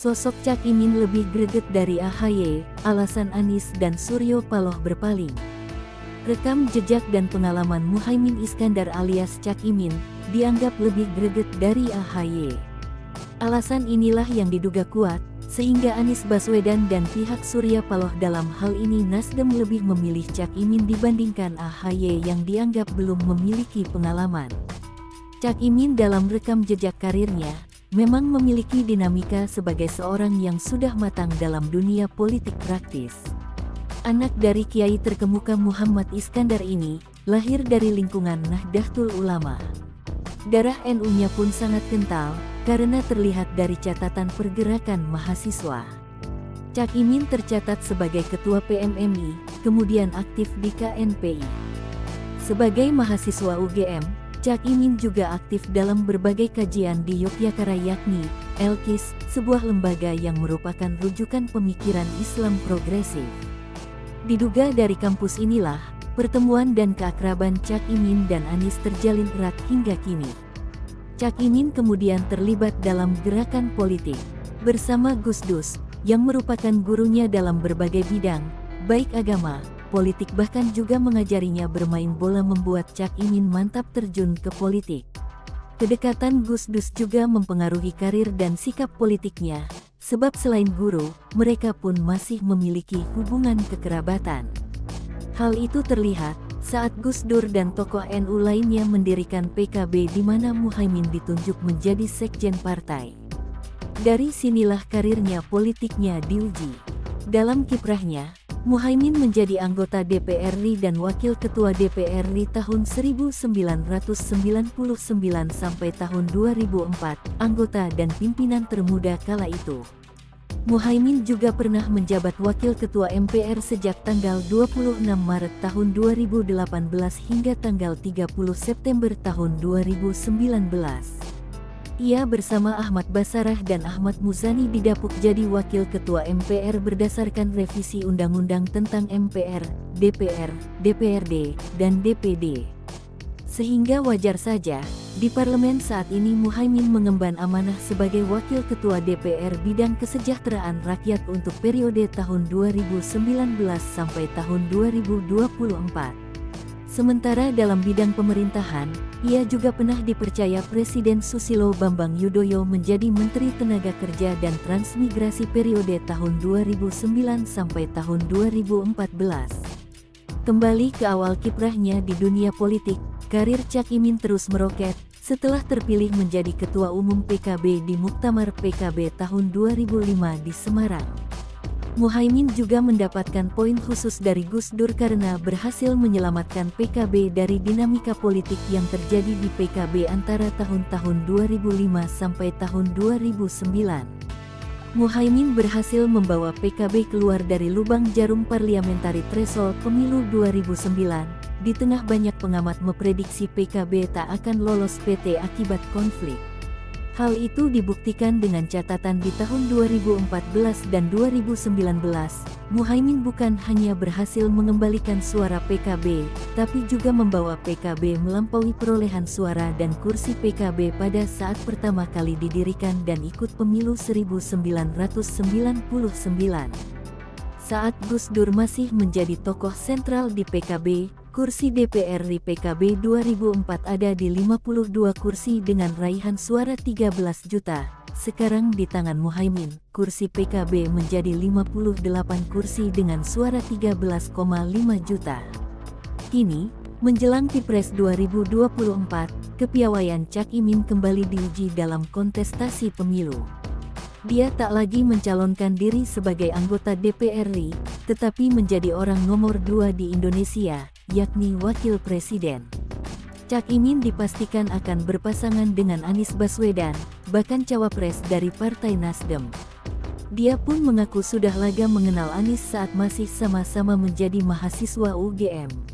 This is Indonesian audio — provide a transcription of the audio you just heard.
Sosok Cak Imin lebih greget dari AHY, alasan Anies dan Suryo Paloh berpaling. Rekam jejak dan pengalaman Muhaimin Iskandar alias Cak Imin dianggap lebih greget dari AHY. Alasan inilah yang diduga kuat, sehingga Anies Baswedan dan pihak Surya Paloh dalam hal ini Nasdem lebih memilih Cak Imin dibandingkan AHY yang dianggap belum memiliki pengalaman. Cak Imin dalam rekam jejak karirnya memang memiliki dinamika sebagai seorang yang sudah matang dalam dunia politik praktis. Anak dari Kiai terkemuka Muhammad Iskandar ini lahir dari lingkungan Nahdlatul Ulama. Darah NU-nya pun sangat kental karena terlihat dari catatan pergerakan mahasiswa. Cak Imin tercatat sebagai ketua PMMI, kemudian aktif di KNPI. Sebagai mahasiswa UGM, Cak Imin juga aktif dalam berbagai kajian di Yogyakarta yakni Elkis, sebuah lembaga yang merupakan rujukan pemikiran Islam progresif. Diduga dari kampus inilah, pertemuan dan keakraban Cak Imin dan Anies terjalin erat hingga kini. Cak Imin kemudian terlibat dalam gerakan politik bersama Gus Dur, yang merupakan gurunya dalam berbagai bidang, baik agama, politik bahkan juga mengajarinya bermain bola membuat Cak Imin mantap terjun ke politik. Kedekatan Gus Dur juga mempengaruhi karir dan sikap politiknya, sebab selain guru, mereka pun masih memiliki hubungan kekerabatan. Hal itu terlihat saat Gus Dur dan tokoh NU lainnya mendirikan PKB di mana Muhaimin ditunjuk menjadi sekjen partai. Dari sinilah karirnya politiknya diuji. Dalam kiprahnya, Muhaimin menjadi anggota DPR RI dan Wakil Ketua DPR RI tahun 1999 sampai tahun 2004, anggota dan pimpinan termuda kala itu. Muhaimin juga pernah menjabat Wakil Ketua MPR sejak tanggal 26 Maret tahun 2018 hingga tanggal 30 September tahun 2019. Ia bersama Ahmad Basarah dan Ahmad Muzani didapuk jadi Wakil Ketua MPR berdasarkan revisi Undang-Undang tentang MPR, DPR, DPRD, dan DPD. Sehingga wajar saja, di parlemen saat ini Muhaimin mengemban amanah sebagai Wakil Ketua DPR bidang kesejahteraan rakyat untuk periode tahun 2019 sampai tahun 2024. Sementara dalam bidang pemerintahan, ia juga pernah dipercaya Presiden Susilo Bambang Yudhoyono menjadi Menteri Tenaga Kerja dan Transmigrasi periode tahun 2009 sampai tahun 2014. Kembali ke awal kiprahnya di dunia politik, karir Cak Imin terus meroket setelah terpilih menjadi Ketua Umum PKB di Muktamar PKB tahun 2005 di Semarang. Muhaimin juga mendapatkan poin khusus dari Gus Dur karena berhasil menyelamatkan PKB dari dinamika politik yang terjadi di PKB antara tahun-tahun 2005 sampai tahun 2009. Muhaimin berhasil membawa PKB keluar dari lubang jarum parliamentary threshold pemilu 2009. Di tengah banyak pengamat memprediksi PKB tak akan lolos PT akibat konflik. Hal itu dibuktikan dengan catatan di tahun 2014 dan 2019, Muhaimin bukan hanya berhasil mengembalikan suara PKB, tapi juga membawa PKB melampaui perolehan suara dan kursi PKB pada saat pertama kali didirikan dan ikut pemilu 1999. Saat Gus Dur masih menjadi tokoh sentral di PKB, kursi DPR RI PKB 2004 ada di 52 kursi dengan raihan suara 13 juta. Sekarang di tangan Muhaimin, kursi PKB menjadi 58 kursi dengan suara 13,5 juta. Kini, menjelang Pilpres 2024, kepiawaian Cak Imin kembali diuji dalam kontestasi pemilu. Dia tak lagi mencalonkan diri sebagai anggota DPR RI, tetapi menjadi orang nomor 2 di Indonesia, yakni Wakil Presiden. Cak Imin dipastikan akan berpasangan dengan Anies Baswedan, bahkan cawapres dari Partai Nasdem. Dia pun mengaku sudah lama mengenal Anies saat masih sama-sama menjadi mahasiswa UGM.